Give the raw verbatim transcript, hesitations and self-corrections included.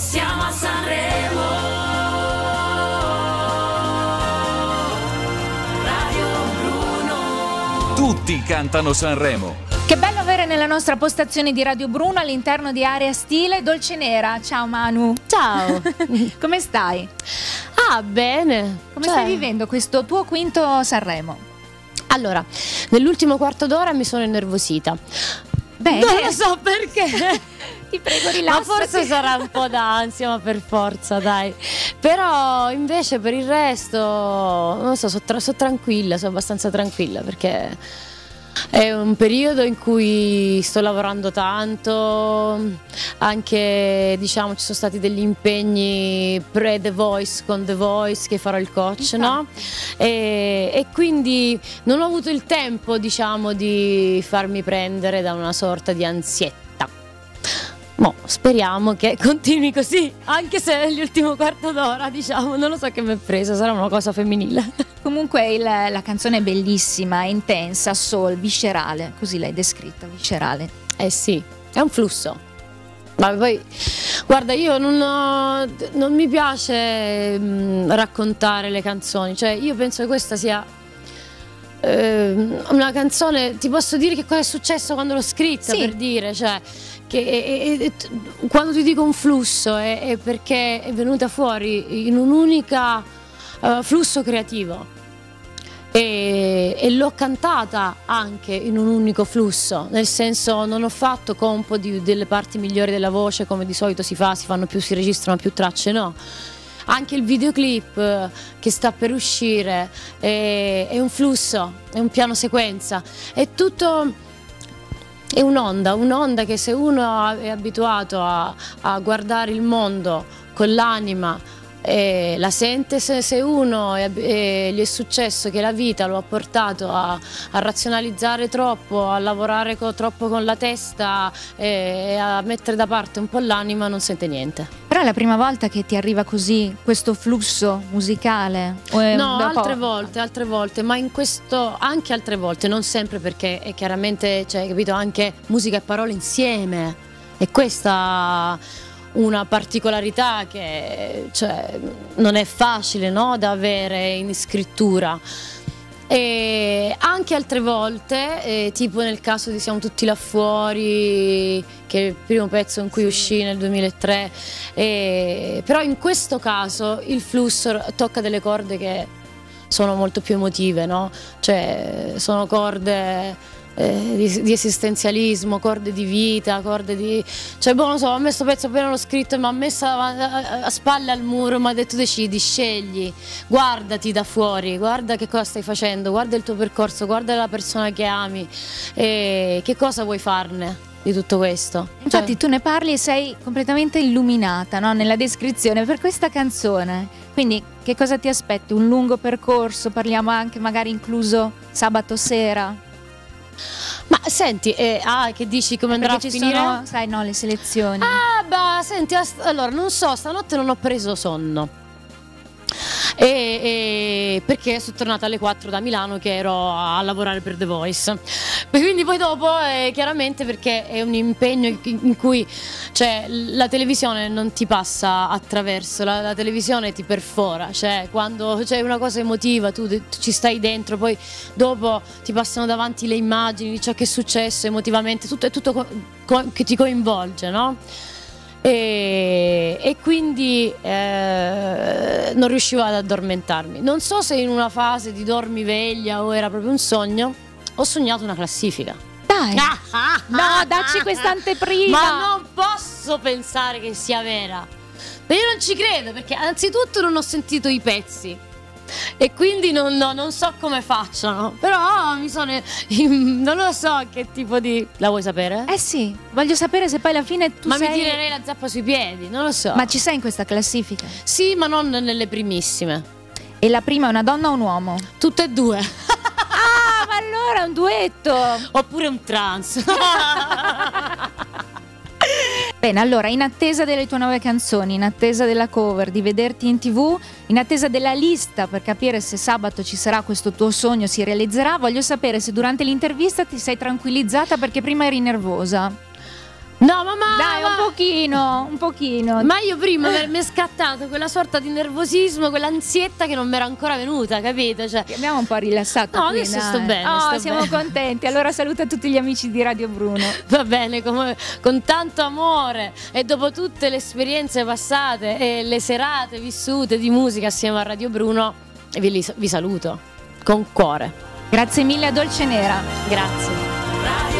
Siamo a Sanremo. Radio Bruno. Tutti cantano Sanremo. Che bello avere nella nostra postazione di Radio Bruno all'interno di Area Stile Dolce Nera. Ciao Manu. Ciao. Come stai? Ah, bene. Come Cioè, stai vivendo questo tuo quinto Sanremo? Allora, nell'ultimo quarto d'ora mi sono innervosita. Bene. Non lo so perché. Ti prego, Ma rilassati. forse sarà un po' d'ansia, ma per forza, dai. Però invece per il resto, non lo so, sono tra- so tranquilla, sono abbastanza tranquilla perché è un periodo in cui sto lavorando tanto, anche diciamo ci sono stati degli impegni pre The Voice con The Voice che farò il coach, no? E, e quindi non ho avuto il tempo, diciamo, di farmi prendere da una sorta di ansietta. Mo, speriamo che continui così, anche se nell'ultimo quarto d'ora, diciamo, non lo so che mi è presa, sarà una cosa femminile. Comunque il- la canzone è bellissima, è intensa, soul, viscerale, così l'hai descritta, viscerale. Eh sì, è un flusso. Ma poi, guarda, io non, ho- non mi piace mh, raccontare le canzoni, cioè io penso che questa sia ehm, una canzone, ti posso dire che cosa è successo quando l'ho scritta, Sì. per dire, cioè, che e- e- e- quando ti dico un flusso è, è perché è venuta fuori in un unico flusso creativo. E, e l'ho cantata anche in un unico flusso, nel senso non ho fatto compo di, delle parti migliori della voce come di solito si fa, si fanno più, si registrano più tracce, no. Anche il videoclip eh, che sta per uscire è, è un flusso, è un piano sequenza, è tutto, è un'onda, un'onda che se uno è abituato a, a guardare il mondo con l'anima, e la sente, se, se uno è, è- gli è successo che la vita lo ha portato a, a razionalizzare troppo, a lavorare co- troppo con la testa e, e a mettere da parte un po' l'anima, non sente niente. Però è la prima volta che ti arriva così questo flusso musicale? O è No, da altre poco? volte, altre volte, ma in questo anche altre volte, non sempre, perché è chiaramente, cioè, capito, anche musica e parole insieme. E questa una particolarità che, cioè, non è facile, no, da avere in scrittura. E anche altre volte, eh, tipo nel caso di Siamo tutti là fuori, che è il primo pezzo in cui uscì nel duemilatré, eh, però in questo caso il flusso tocca delle corde che sono molto più emotive, no? Cioè sono corde eh, di, di esistenzialismo, corde di vita, corde di... Cioè, boh, non so, a me sto pezzo appena l'ho scritto mi ha messo a, a, a spalle al muro, mi ha detto decidi, scegli, guardati da fuori, guarda che cosa stai facendo, guarda il tuo percorso, guarda la persona che ami e che cosa vuoi farne di tutto questo. Infatti Cioè, tu ne parli e sei completamente illuminata, no? Nella descrizione per questa canzone. Quindi che cosa ti aspetti? Un lungo percorso? Parliamo anche magari incluso sabato sera? ma senti, eh, ah, che dici come andrà a Perché ci finire? sono, sai, no, le selezioni. Ah, beh, senti, ast- allora, non so, stanotte non ho preso sonno. E, e- perché sono tornata alle quattro da Milano che ero a, a lavorare per The Voice. E quindi poi dopo, eh, chiaramente perché è un impegno in, in cui, cioè, la televisione non ti passa attraverso, la, la televisione ti perfora, cioè quando c'è una cosa emotiva tu, tu ci stai dentro, poi dopo ti passano davanti le immagini di ciò che è successo emotivamente, tutto, è tutto co- co- che ti coinvolge, no? E, e quindi eh, non riuscivo ad addormentarmi. Non so se in una fase di dormiveglia o era proprio un sogno, ho sognato una classifica. Dai, no, dacci questa anteprima. Ma non posso pensare che sia vera. Ma io non ci credo perché anzitutto non ho sentito i pezzi e quindi non, no, non so come facciano. Però mi sono, non lo so che tipo di... La vuoi sapere? Eh sì, voglio sapere se poi alla fine tu Ma sei... mi tirerei la zappa sui piedi, non lo so. Ma ci sei in questa classifica? Sì, ma non nelle primissime. E la prima è una donna o un uomo? Tutte e due. Ah, ma allora è un duetto! Oppure un trans. Bene, allora, in attesa delle tue nuove canzoni, in attesa della cover, di vederti in tv, in attesa della lista per capire se sabato ci sarà questo tuo sogno, si realizzerà, voglio sapere se durante l'intervista ti sei tranquillizzata perché prima eri nervosa. No, mamma! Dai, un pochino, un pochino. Ma io prima mi è scattato quella sorta di nervosismo, quell'ansietta che non mi era ancora venuta, capito? Cioè, Ti abbiamo un po' rilassato. No, qui, adesso dai. sto bene, Oh, sto siamo bene. contenti. Allora saluta tutti gli amici di Radio Bruno. va bene, come- con tanto amore e dopo tutte le esperienze passate e le serate vissute di musica assieme a Radio Bruno, vi, vi saluto con cuore. Grazie mille a Dolce Nera. Grazie. Radio